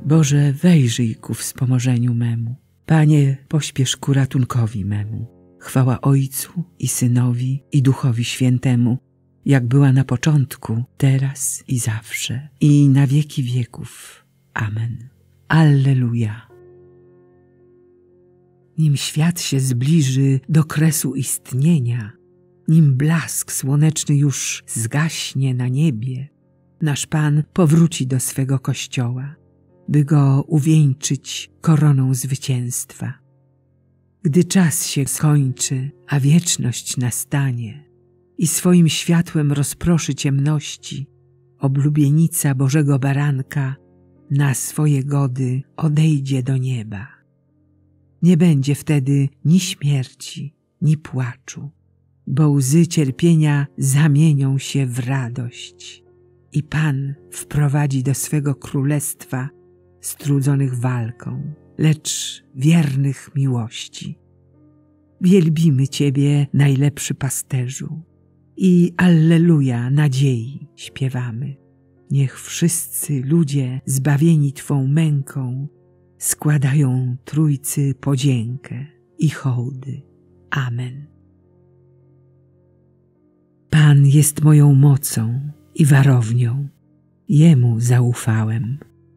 Boże, wejrzyj ku wspomożeniu memu. Panie, pośpiesz ku ratunkowi memu. Chwała Ojcu i Synowi i Duchowi Świętemu, jak była na początku, teraz i zawsze, i na wieki wieków. Amen. Alleluja. Nim świat się zbliży do kresu istnienia, nim blask słoneczny już zgaśnie na niebie, nasz Pan powróci do swego Kościoła, by go uwieńczyć koroną zwycięstwa. Gdy czas się skończy, a wieczność nastanie i swoim światłem rozproszy ciemności, oblubienica Bożego Baranka na swoje gody odejdzie do nieba. Nie będzie wtedy ni śmierci, ni płaczu, bo łzy cierpienia zamienią się w radość i Pan wprowadzi do swego królestwa strudzonych walką, lecz wiernych miłości. Wielbimy Ciebie, najlepszy pasterzu, i Alleluja nadziei śpiewamy. Niech wszyscy ludzie zbawieni Twą męką składają Trójcy podziękę i hołdy. Amen. Pan jest moją mocą i warownią, Jemu zaufałem.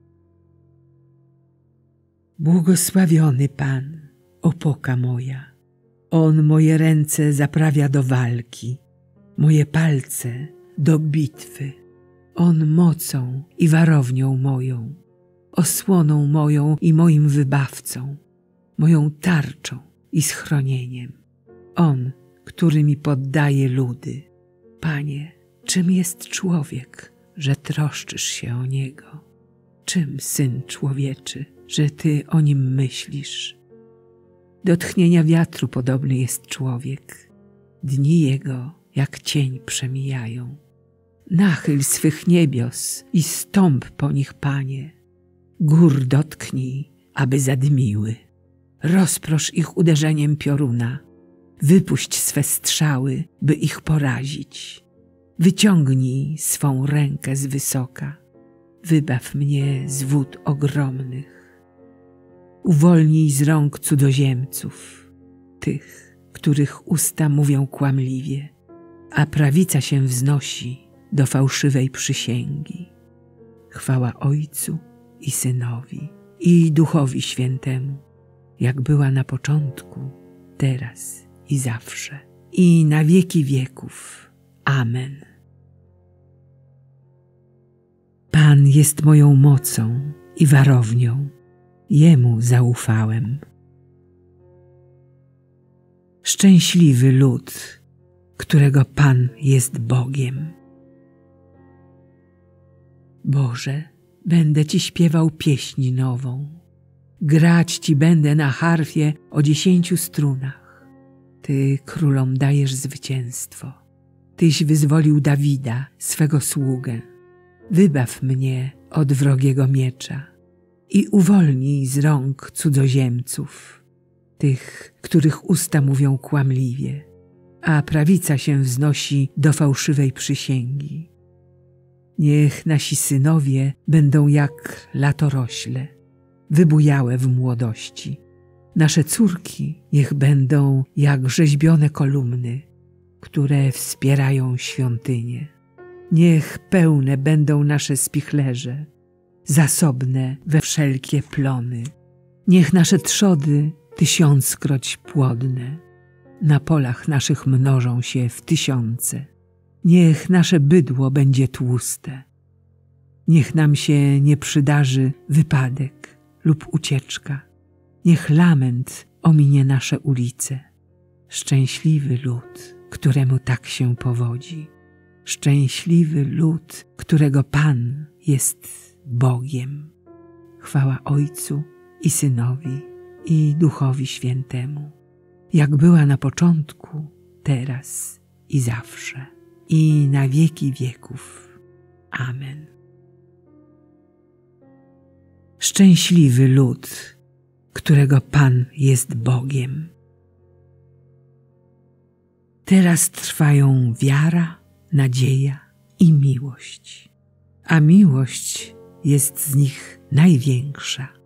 Błogosławiony Pan, opoka moja. On moje ręce zaprawia do walki, moje palce do bitwy. On mocą i warownią moją, osłoną moją i moim wybawcą, moją tarczą i schronieniem. On, który mi poddaje ludy. Panie, czym jest człowiek, że troszczysz się o niego? Czym syn człowieczy, że Ty o nim myślisz? Do tchnienia wiatru podobny jest człowiek. Dni jego jak cień przemijają. Nachyl swych niebios i stąp po nich, Panie. Gór dotknij, aby zadmiły. Rozprosz ich uderzeniem pioruna. Wypuść swe strzały, by ich porazić. Wyciągnij swą rękę z wysoka. Wybaw mnie z wód ogromnych. Uwolnij z rąk cudzoziemców, tych, których usta mówią kłamliwie, a prawica się wznosi do fałszywej przysięgi. Chwała Ojcu i Synowi i Duchowi Świętemu, jak była na początku, teraz i zawsze, i na wieki wieków. Amen. Pan jest moją mocą i warownią, Jemu zaufałem. Szczęśliwy lud, którego Pan jest Bogiem. Boże, będę Ci śpiewał pieśń nową. Grać Ci będę na harfie o 10 strunach. Ty królom dajesz zwycięstwo. Tyś wyzwolił Dawida, swego sługę. Wybaw mnie od wrogiego miecza i uwolnij z rąk cudzoziemców, tych, których usta mówią kłamliwie, a prawica się wznosi do fałszywej przysięgi. Niech nasi synowie będą jak latorośle, wybujałe w młodości. Nasze córki niech będą jak rzeźbione kolumny, które wspierają świątynię. Niech pełne będą nasze spichlerze, zasobne we wszelkie plony. Niech nasze trzody tysiąckroć płodne, na polach naszych mnożą się w tysiące. Niech nasze bydło będzie tłuste. Niech nam się nie przydarzy wypadek lub ucieczka. Niech lament ominie nasze ulice. Szczęśliwy lud, któremu tak się powodzi. Szczęśliwy lud, którego Pan jest Bogiem. Chwała Ojcu i Synowi i Duchowi Świętemu, jak była na początku, teraz i zawsze, i na wieki wieków. Amen. Szczęśliwy lud, którego Pan jest Bogiem. Teraz trwają wiara, nadzieja i miłość, a miłość jest z nich największa.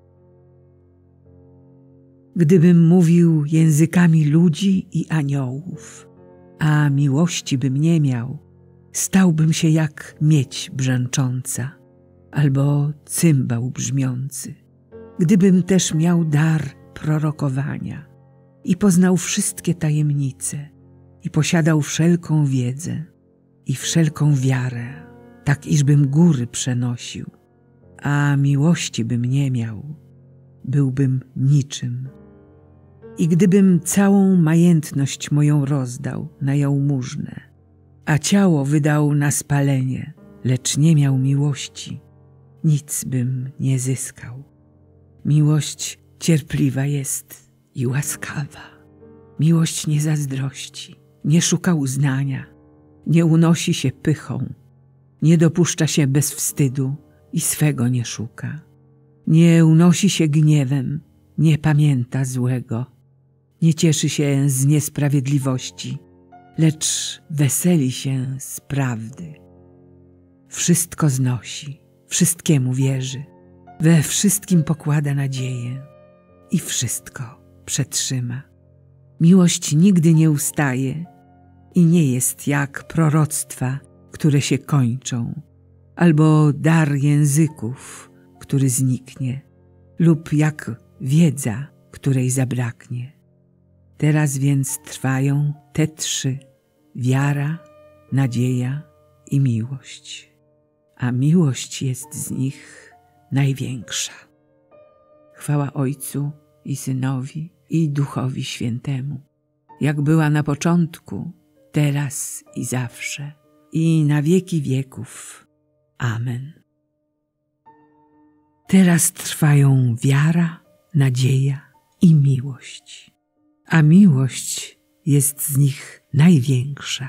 Gdybym mówił językami ludzi i aniołów, a miłości bym nie miał, stałbym się jak miedź brzęcząca albo cymbał brzmiący. Gdybym też miał dar prorokowania i poznał wszystkie tajemnice i posiadał wszelką wiedzę i wszelką wiarę, tak iżbym góry przenosił, a miłości bym nie miał, byłbym niczym. I gdybym całą majętność moją rozdał na jałmużnę, a ciało wydał na spalenie, lecz nie miał miłości, nic bym nie zyskał. Miłość cierpliwa jest i łaskawa. Miłość nie zazdrości, nie szuka uznania, nie unosi się pychą, nie dopuszcza się bezwstydu i swego nie szuka. Nie unosi się gniewem, nie pamięta złego, nie cieszy się z niesprawiedliwości, lecz weseli się z prawdy. Wszystko znosi, wszystkiemu wierzy, we wszystkim pokłada nadzieję i wszystko przetrzyma. Miłość nigdy nie ustaje i nie jest jak proroctwa, które się kończą, albo dar języków, który zniknie, lub jak wiedza, której zabraknie. Teraz więc trwają te trzy: wiara, nadzieja i miłość, a miłość jest z nich największa. Chwała Ojcu i Synowi i Duchowi Świętemu, jak była na początku, teraz i zawsze, i na wieki wieków. Amen. Teraz trwają wiara, nadzieja i miłość, a miłość jest z nich największa.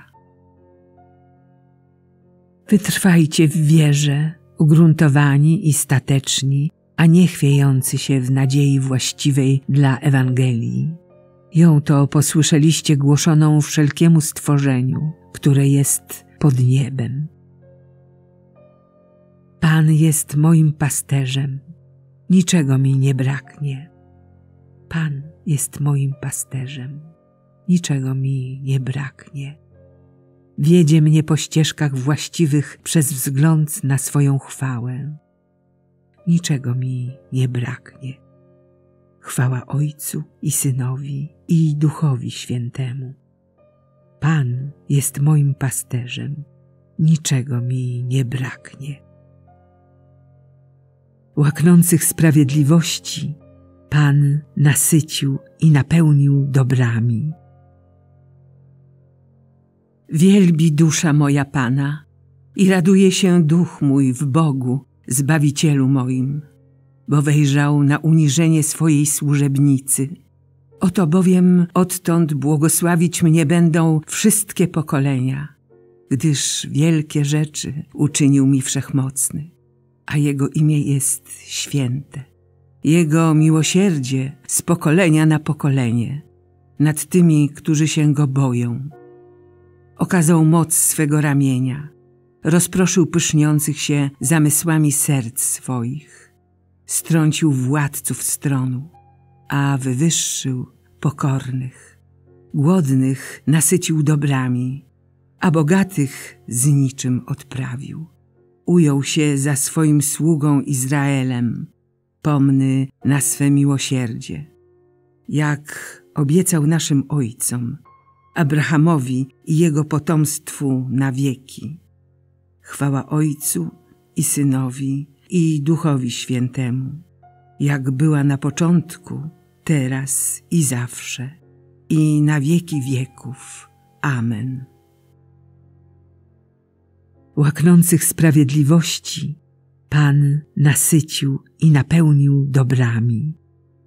Wytrwajcie w wierze, ugruntowani i stateczni, a nie chwiejący się w nadziei właściwej dla Ewangelii. Ją to posłyszeliście głoszoną wszelkiemu stworzeniu, które jest pod niebem. Pan jest moim pasterzem, niczego mi nie braknie. Pan jest moim pasterzem, niczego mi nie braknie. Wiedzie mnie po ścieżkach właściwych przez wzgląd na swoją chwałę. Niczego mi nie braknie. Chwała Ojcu i Synowi i Duchowi Świętemu. Pan jest moim pasterzem, niczego mi nie braknie. Łaknących sprawiedliwości Pan nasycił i napełnił dobrami. Wielbi dusza moja Pana i raduje się duch mój w Bogu, Zbawicielu moim, bo wejrzał na uniżenie swojej służebnicy. Oto bowiem odtąd błogosławić mnie będą wszystkie pokolenia, gdyż wielkie rzeczy uczynił mi Wszechmocny, a Jego imię jest święte. Jego miłosierdzie z pokolenia na pokolenie nad tymi, którzy się Go boją. Okazał moc swego ramienia, rozproszył pyszniących się zamysłami serc swoich, strącił władców stronu, a wywyższył pokornych. Głodnych nasycił dobrami, a bogatych z niczym odprawił. Ujął się za swoim sługą Izraelem, pomny na swe miłosierdzie, jak obiecał naszym ojcom, Abrahamowi i jego potomstwu na wieki. Chwała Ojcu i Synowi i Duchowi Świętemu, jak była na początku, teraz i zawsze, i na wieki wieków. Amen. Łaknących sprawiedliwości Pan nasycił i napełnił dobrami.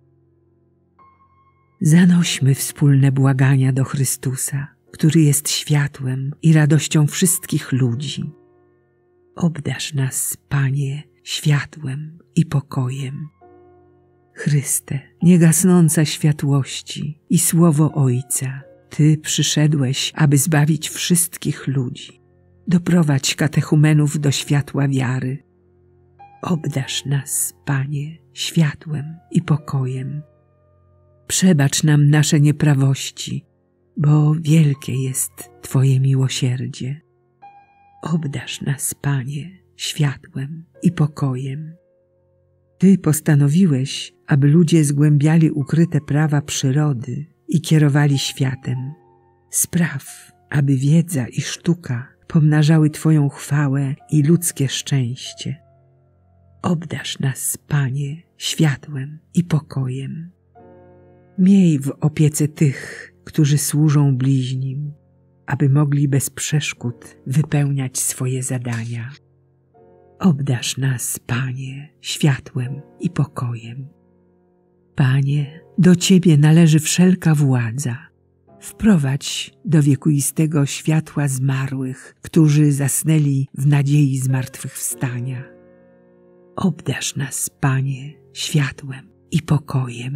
Zanośmy wspólne błagania do Chrystusa, który jest światłem i radością wszystkich ludzi. Obdarz nas, Panie, światłem i pokojem. Chryste, niegasnąca światłości i Słowo Ojca, Ty przyszedłeś, aby zbawić wszystkich ludzi. Doprowadź katechumenów do światła wiary. Obdarz nas, Panie, światłem i pokojem. Przebacz nam nasze nieprawości, bo wielkie jest Twoje miłosierdzie. Obdarz nas, Panie, światłem i pokojem. Ty postanowiłeś, aby ludzie zgłębiali ukryte prawa przyrody i kierowali światem. Spraw, aby wiedza i sztuka pomnażały Twoją chwałę i ludzkie szczęście. Obdarz nas, Panie, światłem i pokojem. Miej w opiece tych, którzy służą bliźnim, aby mogli bez przeszkód wypełniać swoje zadania. Obdarz nas, Panie, światłem i pokojem. Panie, do Ciebie należy wszelka władza. Wprowadź do wiekuistego światła zmarłych, którzy zasnęli w nadziei zmartwychwstania. Obdarz nas, Panie, światłem i pokojem.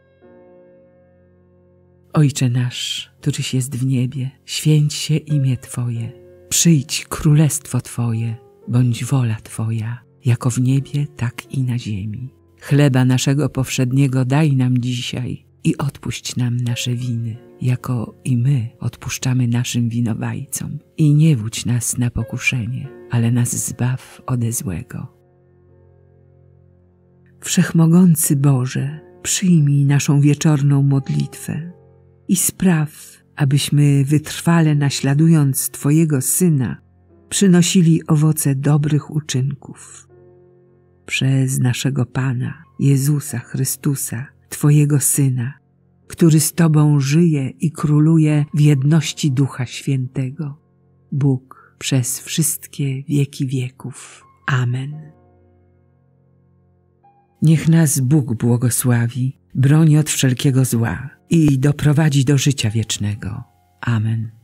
Ojcze nasz, któryś jest w niebie, święć się imię Twoje. Przyjdź królestwo Twoje, bądź wola Twoja, jako w niebie, tak i na ziemi. Chleba naszego powszedniego daj nam dzisiaj i odpuść nam nasze winy, jako i my odpuszczamy naszym winowajcom. I nie wódź nas na pokuszenie, ale nas zbaw ode złego. Wszechmogący Boże, przyjmij naszą wieczorną modlitwę i spraw, abyśmy wytrwale naśladując Twojego Syna, przynosili owoce dobrych uczynków. Przez naszego Pana, Jezusa Chrystusa, Twojego Syna, który z Tobą żyje i króluje w jedności Ducha Świętego, Bóg przez wszystkie wieki wieków. Amen. Niech nas Bóg błogosławi, broni od wszelkiego zła i doprowadzi do życia wiecznego. Amen.